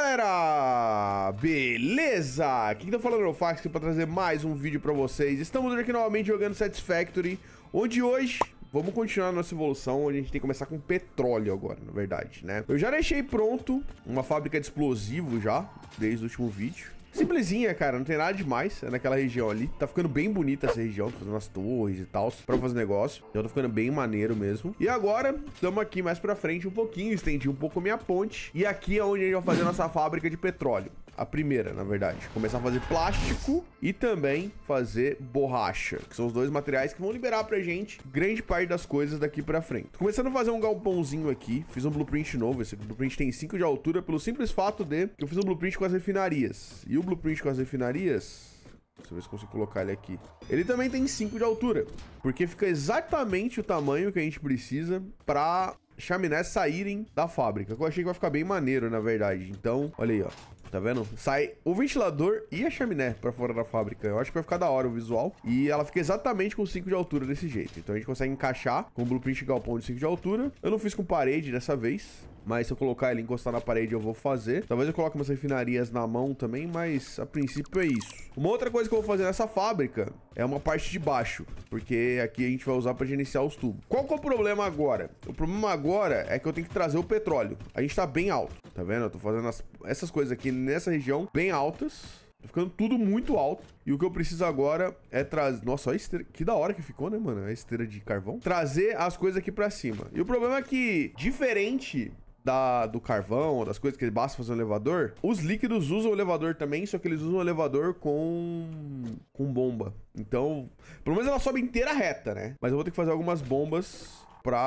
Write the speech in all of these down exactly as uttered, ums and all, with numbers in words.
galera! Beleza? Aqui que tá falando é o Fax para trazer mais um vídeo pra vocês. Estamos aqui novamente jogando Satisfactory, onde hoje vamos continuar a nossa evolução, onde a gente tem que começar com petróleo agora, na verdade, né? Eu já deixei pronto uma fábrica de explosivo já, desde o último vídeo. Simplesinha, cara, não tem nada demais. É naquela região ali. Tá ficando bem bonita essa região, fazendo as torres e tal, pra fazer negócio. Então tá ficando bem maneiro mesmo. E agora, estamos aqui mais pra frente um pouquinho. Estendi um pouco a minha ponte. E aqui é onde a gente vai fazer a nossa fábrica de petróleo. A primeira, na verdade. Começar a fazer plástico e também fazer borracha, que são os dois materiais que vão liberar pra gente grande parte das coisas daqui pra frente. Tô começando a fazer um galpãozinho aqui. Fiz um blueprint novo. Esse blueprint tem cinco de altura pelo simples fato de que eu fiz um blueprint com as refinarias. E o blueprint com as refinarias... Deixa eu ver se eu consigo colocar ele aqui. Ele também tem cinco de altura, porque fica exatamente o tamanho que a gente precisa pra chaminés saírem da fábrica. Eu achei que vai ficar bem maneiro, na verdade. Então, olha aí, ó. Tá vendo? Sai o ventilador e a chaminé pra fora da fábrica. Eu acho que vai ficar da hora o visual. E ela fica exatamente com cinco de altura desse jeito. Então a gente consegue encaixar com o blueprint galpão de cinco de altura. Eu não fiz com parede dessa vez, mas se eu colocar ele encostar na parede eu vou fazer. Talvez eu coloque umas refinarias na mão também, mas a princípio é isso. Uma outra coisa que eu vou fazer nessa fábrica é uma parte de baixo, porque aqui a gente vai usar para gerenciar os tubos. Qual que é o problema agora? O problema agora é que eu tenho que trazer o petróleo. A gente tá bem alto, tá vendo? Eu tô fazendo as, essas coisas aqui nessa região bem altas. Tá ficando tudo muito alto. E o que eu preciso agora é trazer... Nossa, olha a esteira. Que da hora que ficou, né, mano? A esteira de carvão. Trazer as coisas aqui pra cima. E o problema é que, diferente da, do carvão, das coisas que basta fazer um elevador, os líquidos usam o elevador também, só que eles usam o elevador com... com bomba. Então, pelo menos ela sobe inteira reta, né? Mas eu vou ter que fazer algumas bombas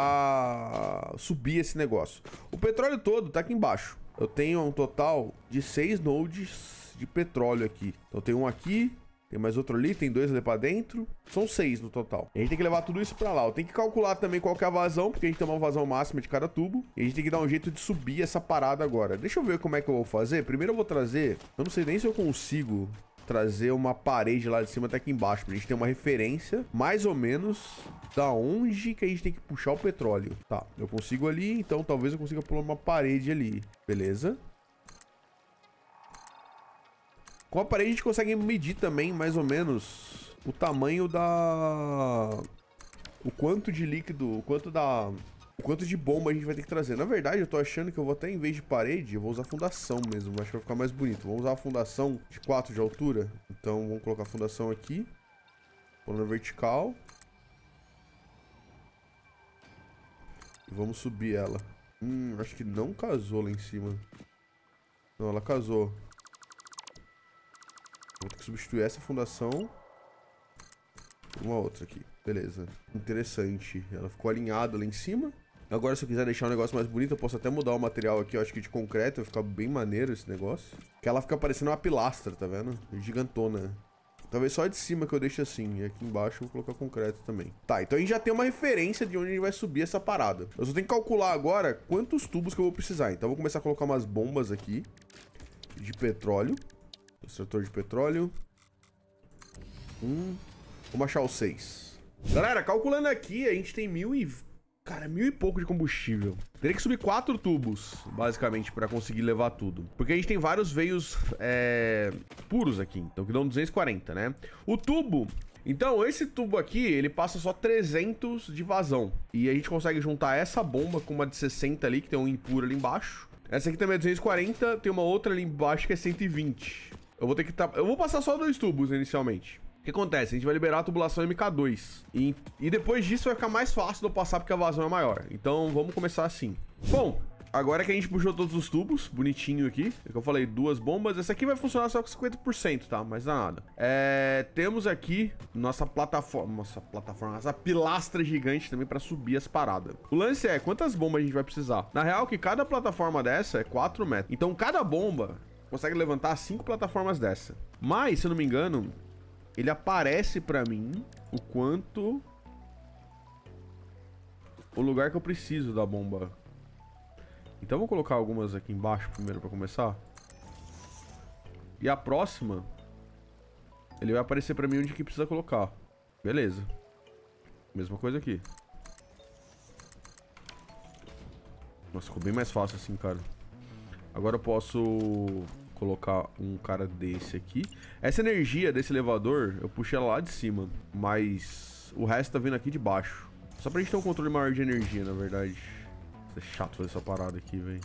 pra subir esse negócio. O petróleo todo tá aqui embaixo. Eu tenho um total de seis nodes de petróleo aqui. Então tem um aqui, tem mais outro ali, tem dois ali pra dentro. São seis no total. E a gente tem que levar tudo isso pra lá. Eu tenho que calcular também qual que é a vazão, porque a gente tem uma vazão máxima de cada tubo. E a gente tem que dar um jeito de subir essa parada agora. Deixa eu ver como é que eu vou fazer. Primeiro eu vou trazer... Eu não sei nem se eu consigo trazer uma parede lá de cima até aqui embaixo, pra gente ter uma referência, mais ou menos, da onde que a gente tem que puxar o petróleo. Tá, eu consigo ali, então talvez eu consiga pular uma parede ali. Beleza. Com a parede a gente consegue medir também, mais ou menos, o tamanho da... O quanto de líquido, o quanto da... O quanto de bomba a gente vai ter que trazer. Na verdade, eu tô achando que eu vou até, em vez de parede, eu vou usar fundação mesmo. Acho que vai ficar mais bonito. Vamos usar a fundação de quatro de altura. Então, vamos colocar a fundação aqui. Coluna vertical. E vamos subir ela. Hum, acho que não casou lá em cima. Não, ela casou. Vou ter que substituir essa fundação por uma outra aqui. Beleza. Interessante. Ela ficou alinhada lá em cima. Agora, se eu quiser deixar um negócio mais bonito, eu posso até mudar o material aqui. Eu acho que de concreto vai ficar bem maneiro esse negócio. Que ela fica parecendo uma pilastra, tá vendo? Gigantona. Talvez só de cima que eu deixe assim. E aqui embaixo eu vou colocar concreto também. Tá, então a gente já tem uma referência de onde a gente vai subir essa parada. Eu só tenho que calcular agora quantos tubos que eu vou precisar. Então eu vou começar a colocar umas bombas aqui de petróleo. Extrator de petróleo. Um. Vamos achar os seis. Galera, calculando aqui, a gente tem mil e... Cara, mil e pouco de combustível. Teria que subir quatro tubos, basicamente, pra conseguir levar tudo. Porque a gente tem vários veios é, puros aqui, então que dão duzentos e quarenta, né? O tubo... Então, esse tubo aqui, ele passa só trezentos de vazão. E a gente consegue juntar essa bomba com uma de sessenta ali, que tem um impuro ali embaixo. Essa aqui também é duzentos e quarenta, tem uma outra ali embaixo que é cento e vinte. Eu vou ter que... Tá... Eu vou passar só dois tubos inicialmente. O que acontece? A gente vai liberar a tubulação M K dois. E, e depois disso vai ficar mais fácil de eu passar porque a vazão é maior. Então vamos começar assim. Bom, agora que a gente puxou todos os tubos, bonitinho aqui. É que eu falei, duas bombas. Essa aqui vai funcionar só com cinquenta por cento, tá? Mas dá nada. É, temos aqui nossa plataforma. Nossa plataforma, essa pilastra gigante também pra subir as paradas. O lance é, quantas bombas a gente vai precisar? Na real, que cada plataforma dessa é quatro metros. Então cada bomba consegue levantar cinco plataformas dessa. Mas, se eu não me engano... Ele aparece pra mim o quanto... O lugar que eu preciso da bomba. Então vou colocar algumas aqui embaixo primeiro pra começar. E a próxima... Ele vai aparecer pra mim onde que precisa colocar. Beleza. Mesma coisa aqui. Nossa, ficou bem mais fácil assim, cara. Agora eu posso colocar um cara desse aqui. Essa energia desse elevador, eu puxei ela lá de cima, mas o resto tá vindo aqui de baixo. Só pra gente ter um controle maior de energia, na verdade. Isso é chato fazer essa parada aqui, velho.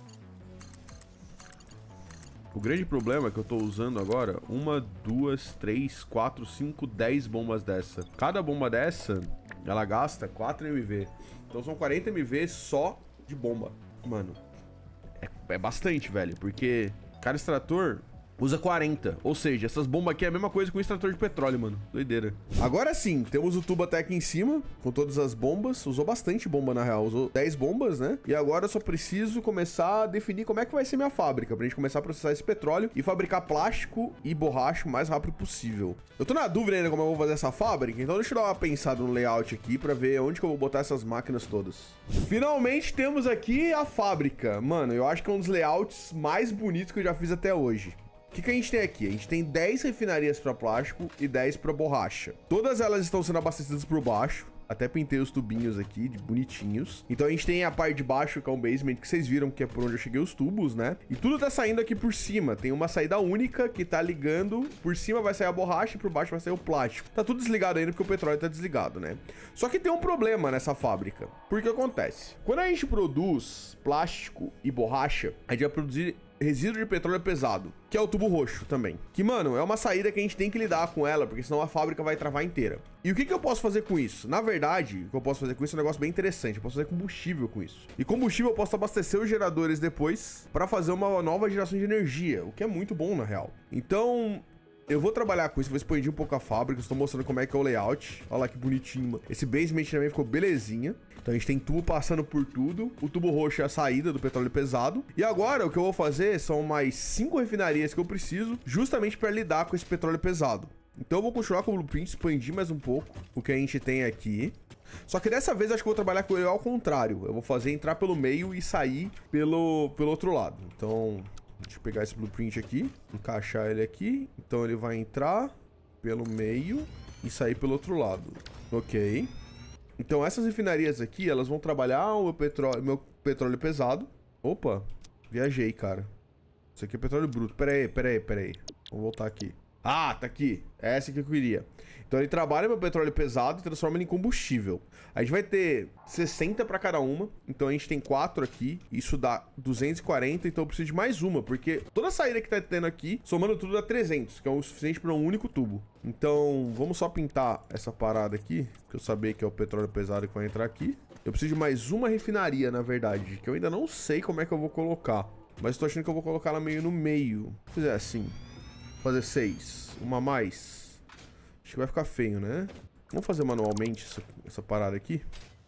O grande problema é que eu tô usando agora uma, duas, três, quatro, cinco, dez bombas dessa. Cada bomba dessa, ela gasta quatro M V. Então são quarenta M V só de bomba. Mano, é, é bastante, velho, porque cada extrator usa quarenta. Ou seja, essas bombas aqui é a mesma coisa que um extrator de petróleo, mano. Doideira. Agora sim, temos o tubo até aqui em cima, com todas as bombas. Usou bastante bomba, na real. Usou dez bombas, né? E agora eu só preciso começar a definir como é que vai ser minha fábrica, pra gente começar a processar esse petróleo e fabricar plástico e borracha o mais rápido possível. Eu tô na dúvida ainda como eu vou fazer essa fábrica, então deixa eu dar uma pensada no layout aqui pra ver onde que eu vou botar essas máquinas todas. Finalmente temos aqui a fábrica. Mano, eu acho que é um dos layouts mais bonitos que eu já fiz até hoje. O que, que a gente tem aqui? A gente tem dez refinarias para plástico e dez para borracha. Todas elas estão sendo abastecidas por baixo. Até pintei os tubinhos aqui, de bonitinhos. Então a gente tem a parte de baixo, que é um basement, que vocês viram que é por onde eu cheguei os tubos, né? E tudo tá saindo aqui por cima. Tem uma saída única que tá ligando. Por cima vai sair a borracha e por baixo vai sair o plástico. Tá tudo desligado ainda porque o petróleo tá desligado, né? Só que tem um problema nessa fábrica. Porque acontece? Quando a gente produz plástico e borracha, a gente vai produzir resíduo de petróleo pesado, que é o tubo roxo também. Que, mano, é uma saída que a gente tem que lidar com ela, porque senão a fábrica vai travar inteira. E o que que eu posso fazer com isso? Na verdade, o que eu posso fazer com isso é um negócio bem interessante. Eu posso fazer combustível com isso. E combustível eu posso abastecer os geradores depois para fazer uma nova geração de energia, o que é muito bom, na real. Então, eu vou trabalhar com isso, vou expandir um pouco a fábrica. Estou mostrando como é que é o layout. Olha lá que bonitinho, mano. Esse basement também ficou belezinha. Então a gente tem tubo passando por tudo. O tubo roxo é a saída do petróleo pesado. E agora o que eu vou fazer são mais cinco refinarias que eu preciso, justamente para lidar com esse petróleo pesado. Então eu vou continuar com o blueprint, expandir mais um pouco o que a gente tem aqui. Só que dessa vez eu acho que eu vou trabalhar com ele ao contrário. Eu vou fazer entrar pelo meio e sair pelo, pelo outro lado. Então, deixa eu pegar esse blueprint aqui, encaixar ele aqui. Então ele vai entrar pelo meio e sair pelo outro lado. Ok. Então essas refinarias aqui, elas vão trabalhar o meu petróleo, meu petróleo pesado. Opa, viajei, cara. Isso aqui é petróleo bruto. Pera aí, pera aí, pera aí. Vamos voltar aqui. Ah, tá aqui. É essa que eu queria. Então ele trabalha meu petróleo pesado e transforma ele em combustível. A gente vai ter sessenta para cada uma. Então a gente tem quatro aqui. Isso dá duzentos e quarenta. Então eu preciso de mais uma. Porque toda a saída que tá tendo aqui, somando tudo, dá trezentos. Que é o suficiente para um único tubo. Então vamos só pintar essa parada aqui. Que eu sabia que é o petróleo pesado que vai entrar aqui. Eu preciso de mais uma refinaria, na verdade. Que eu ainda não sei como é que eu vou colocar. Mas tô achando que eu vou colocar ela meio no meio. Se fizer assim. Fazer seis. Uma a mais. Acho que vai ficar feio, né? Vamos fazer manualmente essa, essa parada aqui.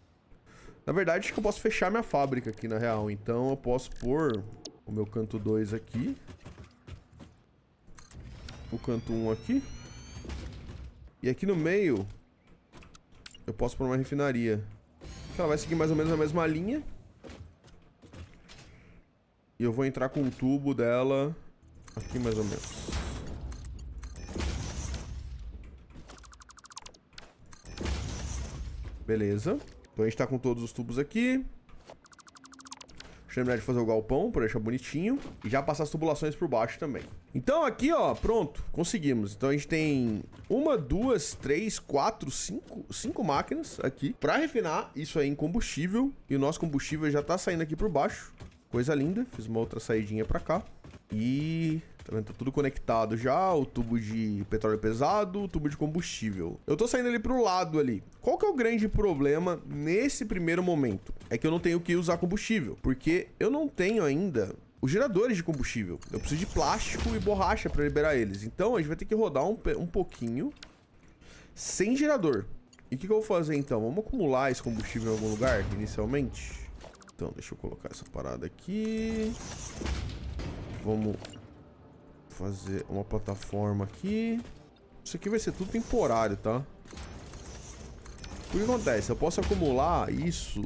Na verdade, acho que eu posso fechar minha fábrica aqui, na real. Então eu posso pôr o meu canto dois aqui. O canto um aqui. E aqui no meio, eu posso pôr uma refinaria. Ela vai seguir mais ou menos a mesma linha. E eu vou entrar com o tubo dela aqui mais ou menos. Beleza. Então a gente tá com todos os tubos aqui. Deixa eu terminar de fazer o galpão pra deixar bonitinho. E já passar as tubulações por baixo também. Então aqui, ó, pronto. Conseguimos. Então a gente tem uma, duas, três, quatro, cinco, cinco máquinas aqui pra refinar isso aí em combustível. E o nosso combustível já tá saindo aqui por baixo. Coisa linda. Fiz uma outra saidinha pra cá. E... tá vendo? Tá tudo conectado já. O tubo de petróleo pesado, o tubo de combustível. Eu tô saindo ali pro lado ali. Qual que é o grande problema nesse primeiro momento? É que eu não tenho que usar combustível. Porque eu não tenho ainda os geradores de combustível. Eu preciso de plástico e borracha pra liberar eles. Então a gente vai ter que rodar um, um pouquinho sem gerador. E o que, que eu vou fazer então? Vamos acumular esse combustível em algum lugar inicialmente? Então deixa eu colocar essa parada aqui. Vamos fazer uma plataforma aqui. Isso aqui vai ser tudo temporário, tá? O que acontece? Eu posso acumular isso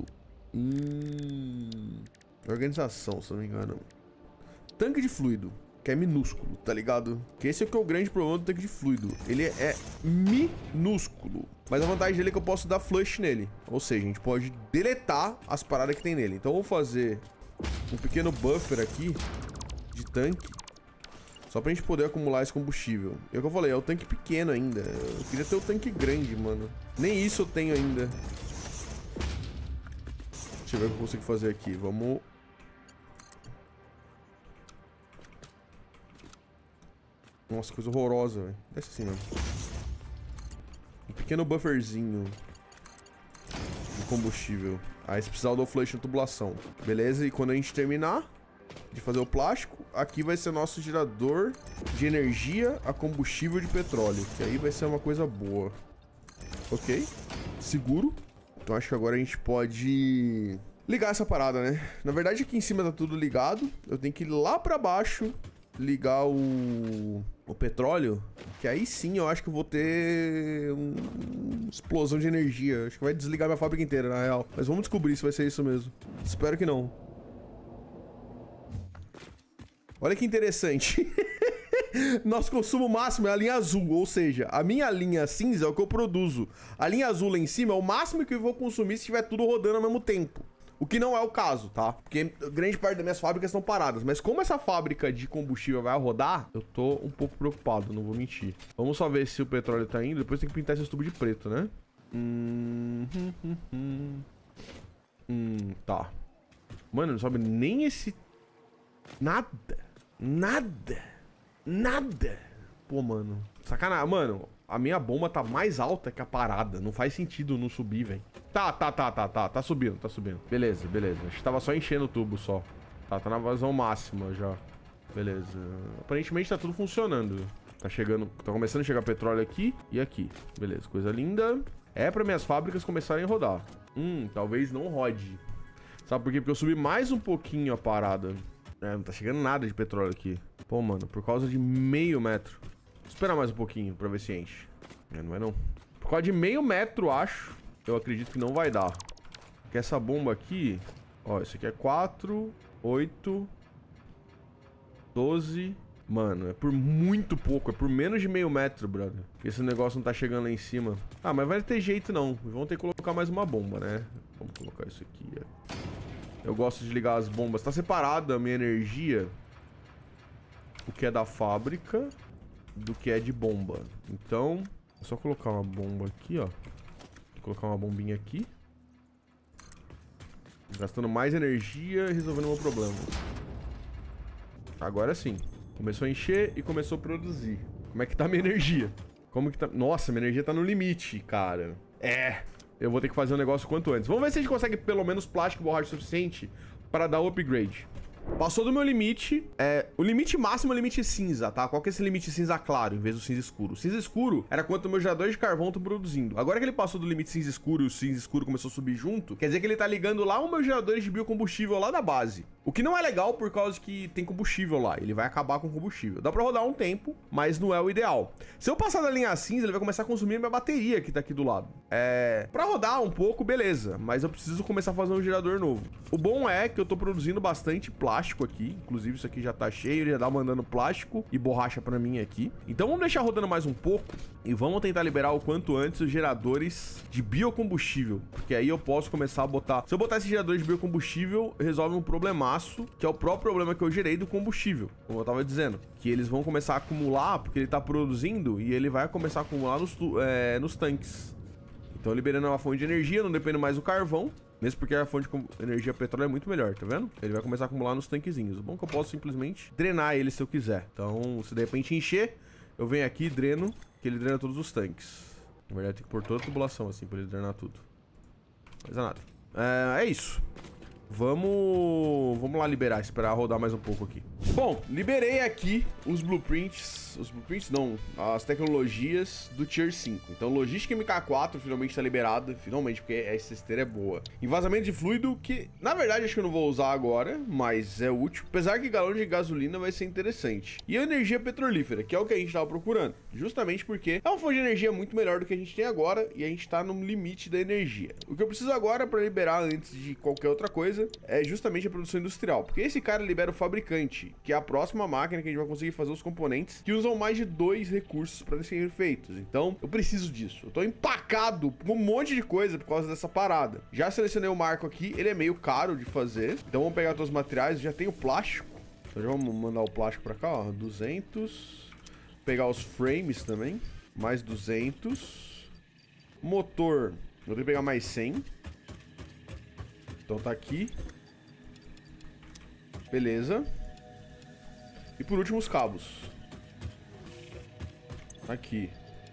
em organização, se não me engano. Tanque de fluido, que é minúsculo, tá ligado? Que esse é, que é o grande problema do tanque de fluido. Ele é minúsculo. Mas a vantagem dele é que eu posso dar flush nele. Ou seja, a gente pode deletar as paradas que tem nele. Então eu vou fazer um pequeno buffer aqui de tanque. Só pra gente poder acumular esse combustível. E é o que eu falei, é o tanque pequeno ainda. Eu queria ter o tanque grande, mano. Nem isso eu tenho ainda. Deixa eu ver o que eu consigo fazer aqui. Vamos... Nossa, coisa horrorosa, velho. Desce assim, mano. Um pequeno bufferzinho de combustível. Aí você precisa do flush na tubulação. Beleza? E quando a gente terminar de fazer o plástico, aqui vai ser nosso gerador de energia a combustível de petróleo. Que aí vai ser uma coisa boa. Ok. Seguro. Então acho que agora a gente pode ligar essa parada, né? Na verdade aqui em cima tá tudo ligado. Eu tenho que ir lá pra baixo ligar o, o petróleo. Que aí sim eu acho que eu vou ter um... uma explosão de energia. Acho que vai desligar minha fábrica inteira, na real. Mas vamos descobrir se vai ser isso mesmo. Espero que não. Olha que interessante. Nosso consumo máximo é a linha azul, ou seja, a minha linha cinza é o que eu produzo. A linha azul lá em cima é o máximo que eu vou consumir se estiver tudo rodando ao mesmo tempo. O que não é o caso, tá? Porque grande parte das minhas fábricas estão paradas. Mas como essa fábrica de combustível vai rodar, eu tô um pouco preocupado, não vou mentir. Vamos só ver se o petróleo tá indo. Depois tem que pintar esses tubos de preto, né? Hum, hum, hum, hum. hum tá. Mano, não sobe nem esse... Nada. Nada. Nada. Pô, mano. Sacanagem. Mano, a minha bomba tá mais alta que a parada. Não faz sentido não subir, velho. Tá, tá, tá, tá, tá. Tá subindo, tá subindo. Beleza, beleza. Acho que tava só enchendo o tubo só. Tá, tá na vazão máxima já. Beleza. Aparentemente tá tudo funcionando. Tá chegando... Tá começando a chegar petróleo aqui e aqui. Beleza, coisa linda. É pra minhas fábricas começarem a rodar. Hum, talvez não rode. Sabe por quê? Porque eu subi mais um pouquinho a parada. É, não tá chegando nada de petróleo aqui. Pô, mano, por causa de meio metro. Vou esperar mais um pouquinho pra ver se enche. É, não vai não. Por causa de meio metro, acho. Eu acredito que não vai dar. Porque essa bomba aqui... Ó, isso aqui é quatro, oito, doze... Mano, é por muito pouco. É por menos de meio metro, brother. Esse negócio não tá chegando lá em cima. Ah, mas vai ter jeito não. Vamos ter que colocar mais uma bomba, né? Vamos colocar isso aqui, ó. Eu gosto de ligar as bombas. Tá separada a minha energia. O que é da fábrica do que é de bomba. Então, é só colocar uma bomba aqui, ó. Vou colocar uma bombinha aqui. Gastando mais energia e resolvendo o meu problema. Agora sim. Começou a encher e começou a produzir. Como é que tá a minha energia? Como que tá... Nossa, minha energia tá no limite, cara. É... Eu vou ter que fazer um negócio quanto antes. Vamos ver se a gente consegue pelo menos plástico e borracha suficiente para dar o upgrade. Passou do meu limite. É, o limite máximo é o limite cinza, tá? Qual que é esse limite cinza claro em vez do cinza escuro? O cinza escuro era quanto o meu gerador de carvão tá produzindo. Agora que ele passou do limite cinza escuro e o cinza escuro começou a subir junto, quer dizer que ele tá ligando lá o meu gerador de biocombustível lá da base. O que não é legal por causa que tem combustível lá. Ele vai acabar com o combustível. Dá pra rodar um tempo, mas não é o ideal. Se eu passar da linha cinza, ele vai começar a consumir minha bateria que tá aqui do lado. É... Pra rodar um pouco, beleza. Mas eu preciso começar a fazer um gerador novo. O bom é que eu tô produzindo bastante plástico aqui. Inclusive isso aqui já tá cheio. Ele já tá mandando plástico e borracha pra mim aqui. Então vamos deixar rodando mais um pouco. E vamos tentar liberar o quanto antes os geradores de biocombustível. Porque aí eu posso começar a botar... Se eu botar esse gerador de biocombustível, resolve um problemaço, que é o próprio problema que eu gerei do combustível, como eu tava dizendo, que eles vão começar a acumular, porque ele tá produzindo, e ele vai começar a acumular nos, é, nos tanques. Então liberando uma fonte de energia, não depende mais do carvão, mesmo porque a fonte de energia petróleo é muito melhor, tá vendo? Ele vai começar a acumular nos tanquezinhos. O bom é que eu posso simplesmente drenar ele se eu quiser. Então, se de repente encher, eu venho aqui e dreno, que ele drena todos os tanques. Na verdade, tem que pôr toda a tubulação assim, pra ele drenar tudo. Mas é nada. É, é isso. Vamos... Vamos lá liberar, esperar rodar mais um pouco aqui. Bom, liberei aqui os blueprints... Os blueprints não, as tecnologias do Tier cinco. Então, logística M K quatro finalmente tá liberada. Finalmente, porque essa esteira é boa. Envasamento de fluido, que na verdade acho que eu não vou usar agora, mas é útil. Apesar que galão de gasolina vai ser interessante. E a energia petrolífera, que é o que a gente tava procurando. Justamente porque é uma fonte de energia muito melhor do que a gente tem agora e a gente tá no limite da energia. O que eu preciso agora para liberar antes de qualquer outra coisa é justamente a produção industrial. Porque esse cara libera o fabricante, que é a próxima máquina que a gente vai conseguir fazer os componentes que usam mais de dois recursos para serem feitos. Então, eu preciso disso. Eu tô empacado com um monte de coisa por causa dessa parada. Já selecionei o marco aqui, ele é meio caro de fazer. Então, vamos pegar todos os materiais. Eu já tenho plástico. Então já vamos mandar o plástico pra cá, ó. duzentos. Pegar os frames também. Mais duzentos. Motor. Vou ter que pegar mais cem. Então tá aqui. Beleza. E por último os cabos. Aqui.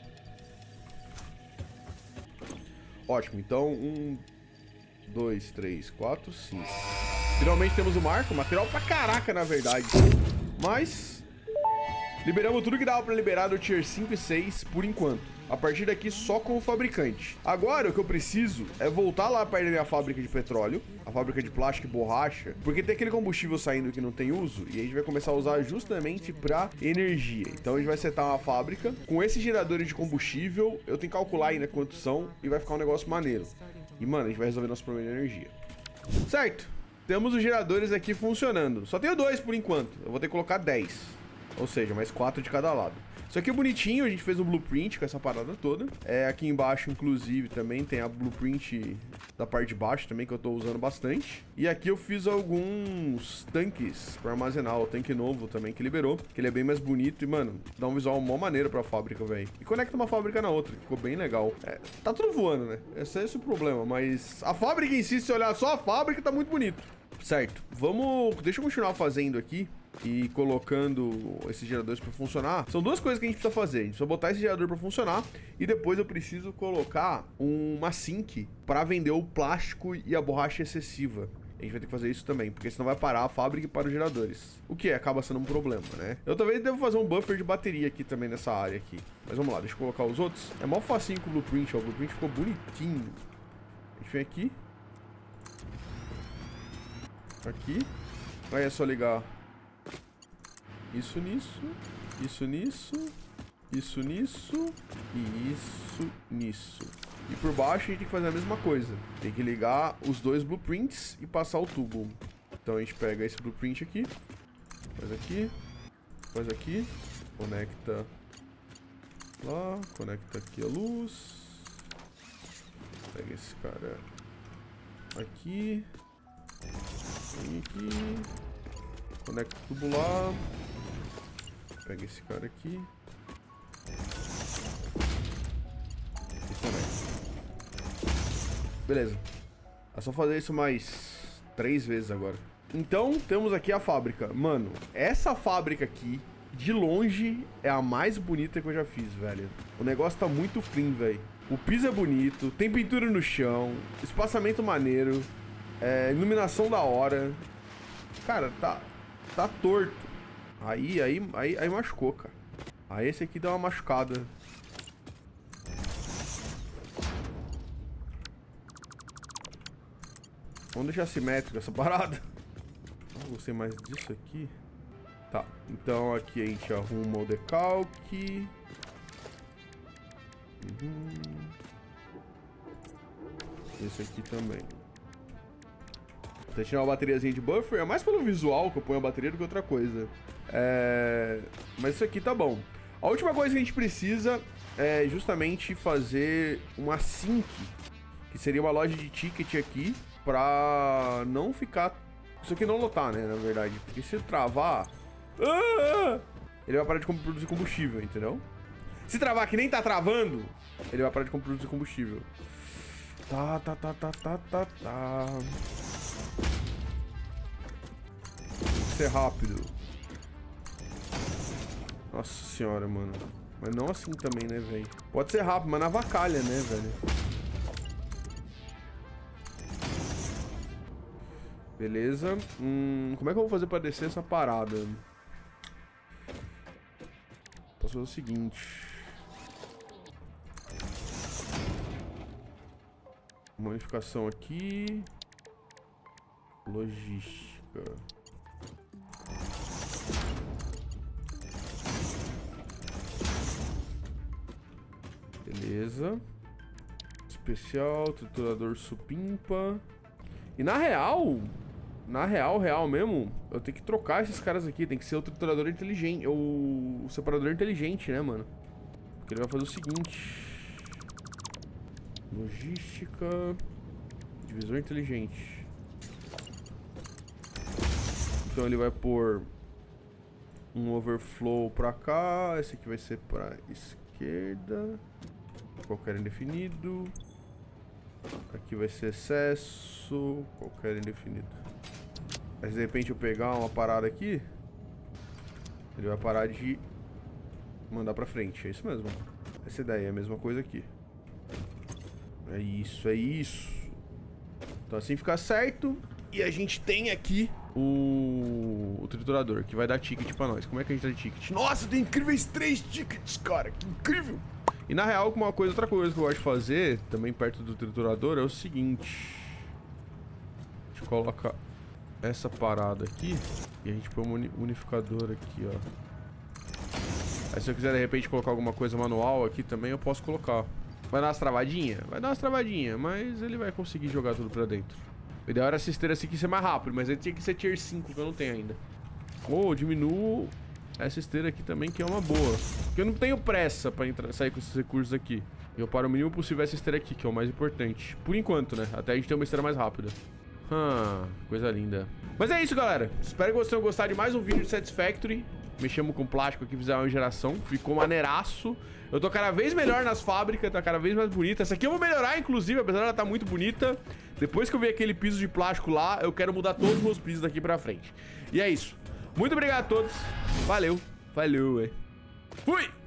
Ótimo, então um, dois, três, quatro, cinco. Finalmente temos o marco, material pra caraca na verdade. Mas liberamos tudo que dava pra liberar do Tier cinco e seis por enquanto. A partir daqui só com o fabricante. Agora o que eu preciso é voltar lá perto da minha fábrica de petróleo, a fábrica de plástico e borracha, porque tem aquele combustível saindo que não tem uso e a gente vai começar a usar justamente pra energia. Então a gente vai setar uma fábrica com esses geradores de combustível, eu tenho que calcular ainda quantos são e vai ficar um negócio maneiro. E mano, a gente vai resolver nosso problema de energia. Certo, temos os geradores aqui funcionando. Só tenho dois por enquanto, eu vou ter que colocar dez. Ou seja, mais quatro de cada lado. Isso aqui é bonitinho, a gente fez um blueprint com essa parada toda. É, aqui embaixo, inclusive, também tem a blueprint da parte de baixo também, que eu tô usando bastante. E aqui eu fiz alguns tanques pra armazenar, o tanque novo também que liberou, que ele é bem mais bonito e, mano, dá um visual mó maneiro pra fábrica, velho. E conecta uma fábrica na outra, que ficou bem legal. É, tá tudo voando, né? Esse é esse o problema, mas a fábrica em si, se olhar só a fábrica, tá muito bonito. Certo, vamos... Deixa eu continuar fazendo aqui e colocando esses geradores para funcionar. São duas coisas que a gente precisa fazer. A gente precisa botar esse gerador para funcionar e depois eu preciso colocar uma sink para vender o plástico e a borracha excessiva. A gente vai ter que fazer isso também, porque senão vai parar a fábrica para os geradores. O que acaba sendo um problema, né? Eu talvez devo fazer um buffer de bateria aqui também nessa área aqui. Mas vamos lá, deixa eu colocar os outros. É mó facinho com o blueprint, ó. O blueprint ficou bonitinho. A gente vem aqui. Aqui. Aí é só ligar isso nisso, isso nisso, isso nisso e isso nisso. E por baixo a gente tem que fazer a mesma coisa. Tem que ligar os dois blueprints e passar o tubo. Então a gente pega esse blueprint aqui, faz aqui, faz aqui, conecta lá, conecta aqui a luz. Pega esse cara aqui. Vem aqui. Conecta o tubo lá. Pega esse cara aqui. E conecta. Beleza. É só fazer isso mais três vezes agora. Então, temos aqui a fábrica. Mano, essa fábrica aqui, de longe, é a mais bonita que eu já fiz, velho. O negócio tá muito clean, velho. O piso é bonito, tem pintura no chão, espaçamento maneiro, é, iluminação da hora. Cara, tá, tá torto. Aí, aí, aí, aí machucou, cara. Aí esse aqui dá uma machucada. Vamos deixar simétrico essa parada. Não gostei mais disso aqui. Tá, então aqui a gente arruma o decalque. Uhum. Esse aqui também. Vou tirar uma bateriazinha de buffer. É mais pelo visual que eu ponho a bateria do que outra coisa. É... Mas isso aqui tá bom. A última coisa que a gente precisa é justamente fazer uma sink, que seria uma loja de ticket aqui, pra não ficar... Isso aqui não lotar, né, na verdade. Porque se travar... Ah! Ele vai parar de produzir combustível, entendeu? Se travar que nem tá travando, ele vai parar de produzir combustível. Tá, tá, tá, tá, tá, tá, tá. Tem que ser rápido. Nossa senhora, mano. Mas não assim também, né, velho? Pode ser rápido, mas na vacalha, né, velho? Beleza. Hum, como é que eu vou fazer pra descer essa parada? Posso fazer o seguinte. Modificação aqui. Logística. Beleza. Especial, triturador supimpa. E na real, na real, real mesmo, eu tenho que trocar esses caras aqui. Tem que ser o triturador inteligente, o, o separador inteligente, né, mano? Porque ele vai fazer o seguinte. Logística. Divisor inteligente. Então ele vai pôr Um overflow pra cá. Esse aqui vai ser pra esquerda. Qualquer indefinido. Aqui vai ser excesso. Qualquer indefinido. Mas de repente eu pegar uma parada aqui, ele vai parar de mandar pra frente. É isso mesmo. Essa ideia é a mesma coisa aqui. É isso, é isso. Então assim fica certo. E a gente tem aqui o, o triturador, que vai dar ticket pra nós. Como é que a gente dá ticket? Nossa, tem incríveis três tickets, cara. Que incrível. E na real, uma coisa, outra coisa que eu gosto de fazer, também perto do triturador, é o seguinte. A gente coloca essa parada aqui e a gente põe um unificador aqui, ó. Aí se eu quiser de repente colocar alguma coisa manual aqui também, eu posso colocar. Vai dar umas travadinhas? Vai dar umas travadinhas, mas ele vai conseguir jogar tudo pra dentro. O ideal era essa esteira assim que ser mais rápido, mas ele tinha que ser tier cinco, que eu não tenho ainda. Ou oh, diminuo essa esteira aqui também, que é uma boa. Porque eu não tenho pressa pra entrar, sair com esses recursos aqui. Eu paro o mínimo possível essa esteira aqui, que é o mais importante. Por enquanto, né? Até a gente ter uma esteira mais rápida. Ah, coisa linda. Mas é isso, galera. Espero que vocês tenham gostado de mais um vídeo de Satisfactory. Mexemos com plástico aqui, fizemos uma geração. Ficou maneiraço. Eu tô cada vez melhor nas fábricas, tá cada vez mais bonita. Essa aqui eu vou melhorar, inclusive, apesar dela tá muito bonita. Depois que eu ver aquele piso de plástico lá, eu quero mudar todos os meus pisos daqui pra frente. E é isso. Muito obrigado a todos. Valeu. Valeu, ué. Fui!